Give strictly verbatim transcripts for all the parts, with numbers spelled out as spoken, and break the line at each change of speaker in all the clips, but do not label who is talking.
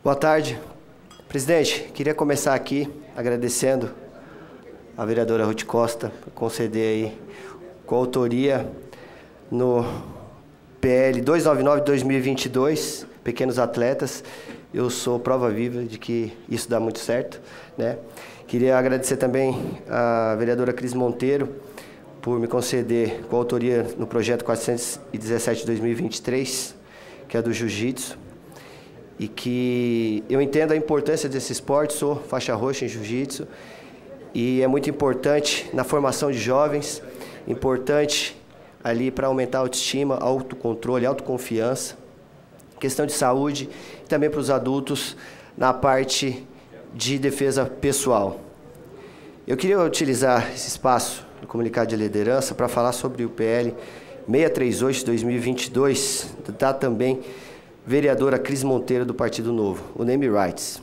Boa tarde. Presidente, queria começar aqui agradecendo a vereadora Ruth Costa por conceder aí coautoria no P L duzentos e noventa e nove de dois mil e vinte e dois, Pequenos Atletas. Eu sou prova viva de que isso dá muito certo, né? Queria agradecer também a vereadora Cris Monteiro por me conceder coautoria no projeto quatrocentos e dezessete de dois mil e vinte e três, que é do Jiu-Jitsu, e que eu entendo a importância desse esporte, sou faixa roxa em Jiu-Jitsu, e é muito importante na formação de jovens, importante ali para aumentar a autoestima, autocontrole, autoconfiança, questão de saúde, e também para os adultos na parte de defesa pessoal. Eu queria utilizar esse espaço do comunicado de liderança para falar sobre o P L seiscentos e trinta e oito de dois mil e vinte e dois, da também vereadora Cris Monteiro do Partido Novo, o Name Rights,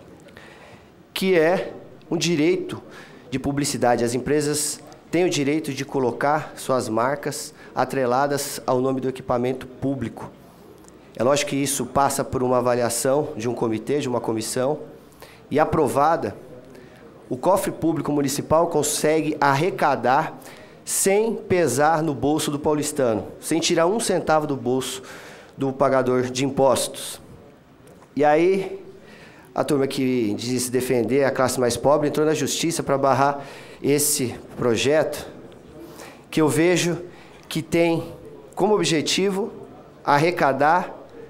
que é um direito de publicidade. As empresas têm o direito de colocar suas marcas atreladas ao nome do equipamento público. É lógico que isso passa por uma avaliação de um comitê, de uma comissão, e aprovada, o cofre público municipal consegue arrecadar sem pesar no bolso do paulistano, sem tirar um centavo do bolso do pagador de impostos. E aí, a turma que diz defender a classe mais pobre entrou na justiça para barrar esse projeto, que eu vejo que tem como objetivo arrecadar,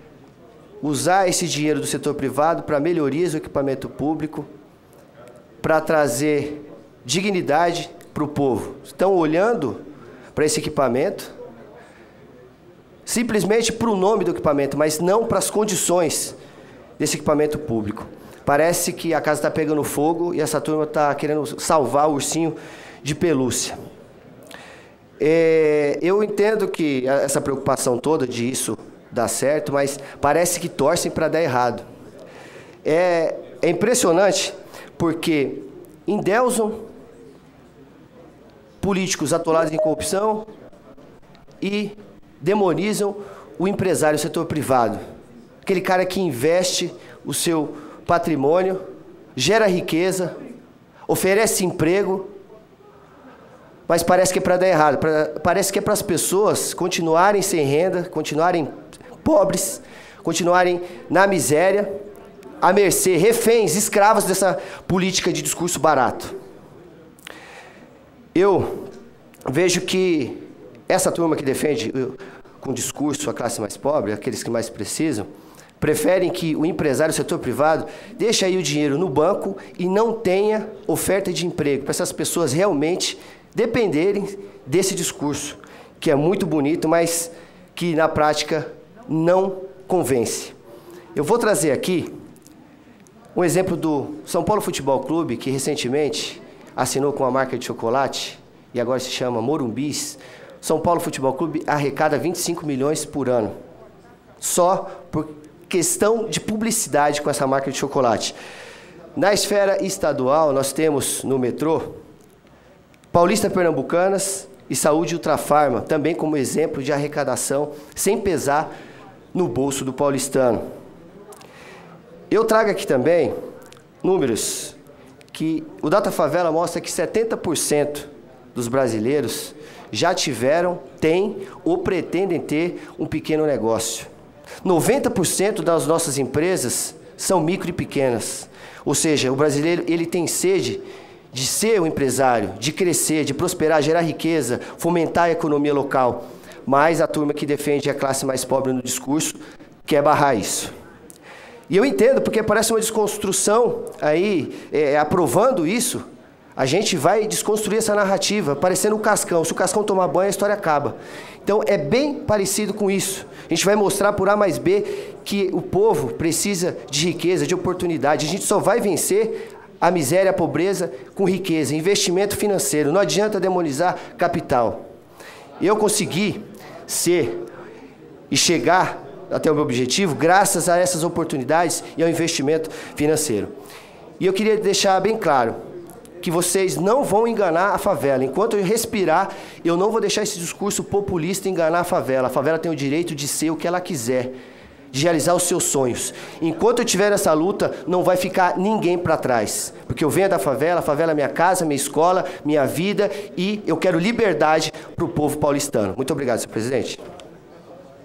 usar esse dinheiro do setor privado para melhorias do equipamento público, para trazer dignidade para o povo. Estão olhando para esse equipamento, simplesmente para o nome do equipamento, mas não para as condições desse equipamento público. Parece que a casa está pegando fogo e essa turma está querendo salvar o ursinho de pelúcia. É, eu entendo que essa preocupação toda de isso dar certo, mas parece que torcem para dar errado. É, é impressionante porque endeusam políticos atolados em corrupção e demonizam o empresário, o setor privado. Aquele cara que investe o seu patrimônio, gera riqueza, oferece emprego, mas parece que é para dar errado. Pra, parece que é para as pessoas continuarem sem renda, continuarem pobres, continuarem na miséria, à mercê, reféns, escravos dessa política de discurso barato. Eu vejo que essa turma que defende com discurso a classe mais pobre, aqueles que mais precisam, preferem que o empresário, o setor privado, deixe aí o dinheiro no banco e não tenha oferta de emprego, para essas pessoas realmente dependerem desse discurso, que é muito bonito, mas que na prática não convence. Eu vou trazer aqui um exemplo do São Paulo Futebol Clube, que recentemente assinou com a marca de chocolate e agora se chama Morumbis. São Paulo Futebol Clube arrecada vinte e cinco milhões por ano, só por questão de publicidade com essa marca de chocolate. Na esfera estadual, nós temos no metrô Paulista Pernambucanas e Saúde Ultrafarma, também como exemplo de arrecadação sem pesar no bolso do paulistano. Eu trago aqui também números que o Data Favela mostra que setenta por cento dos brasileiros já tiveram, têm ou pretendem ter um pequeno negócio. noventa por cento das nossas empresas são micro e pequenas. Ou seja, o brasileiro ele tem sede de ser um empresário, de crescer, de prosperar, gerar riqueza, fomentar a economia local. Mas a turma que defende a classe mais pobre no discurso quer barrar isso. E eu entendo, porque parece uma desconstrução aí, é, aprovando isso, a gente vai desconstruir essa narrativa, parecendo um Cascão. Se o Cascão tomar banho, a história acaba. Então, é bem parecido com isso. A gente vai mostrar por A mais B que o povo precisa de riqueza, de oportunidade. A gente só vai vencer a miséria, a pobreza com riqueza, investimento financeiro. Não adianta demonizar capital. Eu consegui ser e chegar até o meu objetivo graças a essas oportunidades e ao investimento financeiro. E eu queria deixar bem claro que vocês não vão enganar a favela. Enquanto eu respirar, eu não vou deixar esse discurso populista enganar a favela. A favela tem o direito de ser o que ela quiser, de realizar os seus sonhos. Enquanto eu tiver essa luta, não vai ficar ninguém para trás. Porque eu venho da favela, a favela é minha casa, minha escola, minha vida, e eu quero liberdade para o povo paulistano. Muito obrigado, senhor presidente.